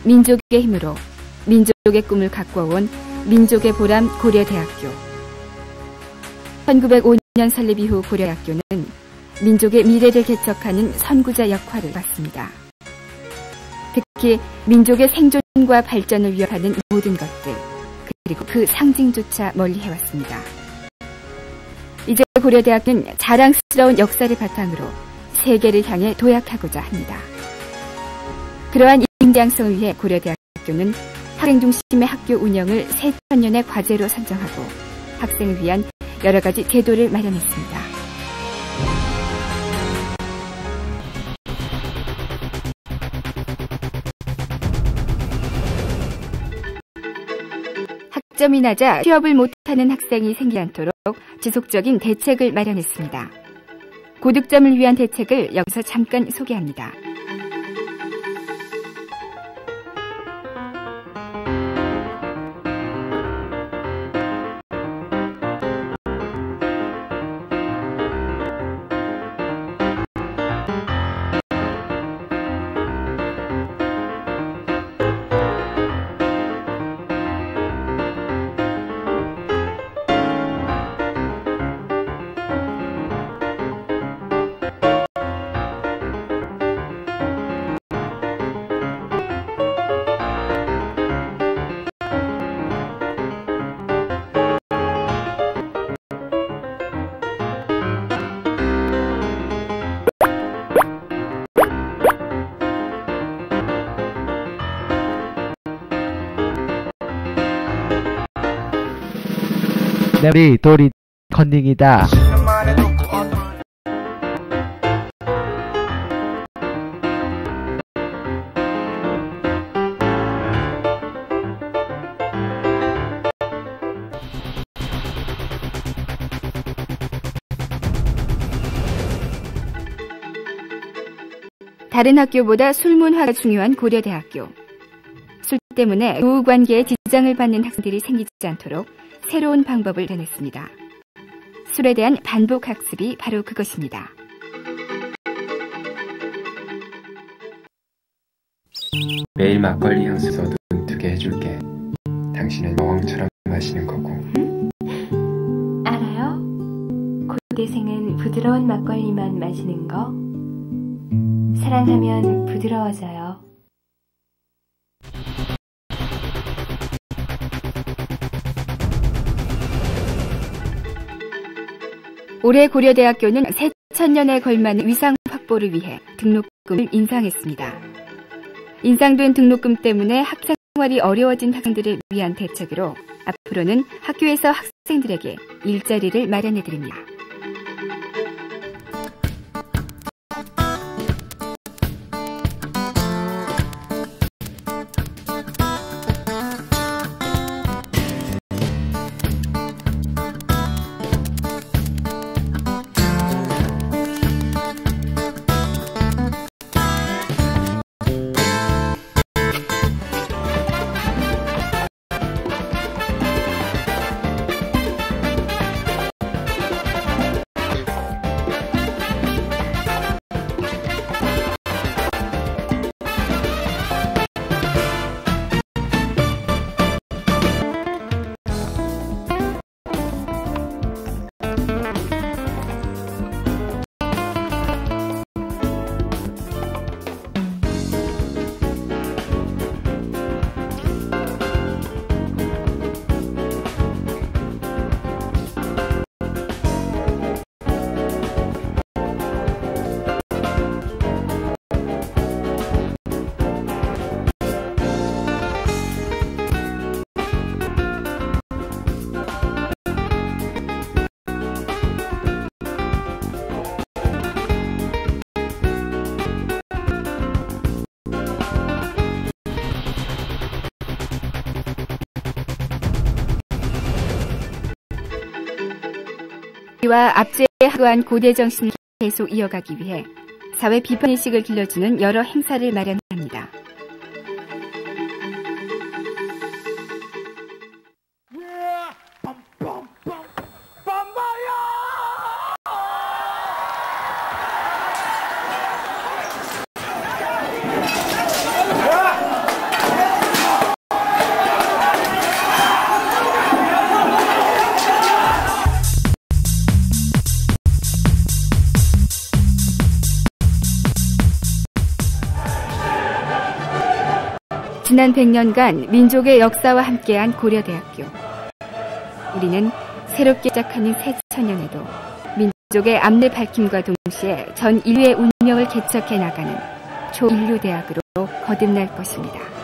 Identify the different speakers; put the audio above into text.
Speaker 1: 민족의 힘으로 민족의 꿈을 가꿔온 민족의 보람 고려대학교. 1905년 설립 이후 고려대학교는 민족의 미래를 개척하는 선구자 역할을 맡습니다. 특히 민족의 생존과 발전을 위협하는 모든 것들, 그리고 그 상징조차 멀리 해왔습니다. 이제 고려대학은 자랑스러운 역사를 바탕으로 세계를 향해 도약하고자 합니다. 그러한 인재양성을 위해 고려대학교는 학생 중심의 학교 운영을 새 천년의 과제로 선정하고 학생을 위한 여러 가지 제도를 마련했습니다. 학점이 낮아 취업을 못하는 학생이 생기지 않도록 지속적인 대책을 마련했습니다. 고득점을 위한 대책을 여기서 잠깐 소개합니다.
Speaker 2: 우리 도리 컨닝이다.
Speaker 1: 다른 학교보다 술문화가 중요한 고려대학교. 술 때문에 교우 관계에 지장을 받는 학생들이 생기지 않도록 새로운 방법을 내냈습니다. 술에 대한 반복 학습이 바로 그것입니다.
Speaker 3: 매일 막걸리 향수 눈뜨게 해줄게. 당신은 여왕처럼 마시는 거고.
Speaker 4: 알아요? 고대생은 부드러운 막걸리만 마시는 거. 사랑하면 부드러워져요.
Speaker 1: 올해 고려대학교는 새 천년에 걸맞는 위상 확보를 위해 등록금을 인상했습니다. 인상된 등록금 때문에 학생활이 어려워진 학생들을 위한 대책으로 앞으로는 학교에서 학생들에게 일자리를 마련해드립니다. 와 압제에 하고한 고대 정신을 계속 이어가기 위해 사회 비판의식을 길러주는 여러 행사를 마련합니다. 지난 100년간 민족의 역사와 함께한 고려대학교. 우리는 새롭게 시작하는 새 천년에도 민족의 앞내 밝힘과 동시에 전 인류의 운명을 개척해 나가는 초인류대학으로 거듭날 것입니다.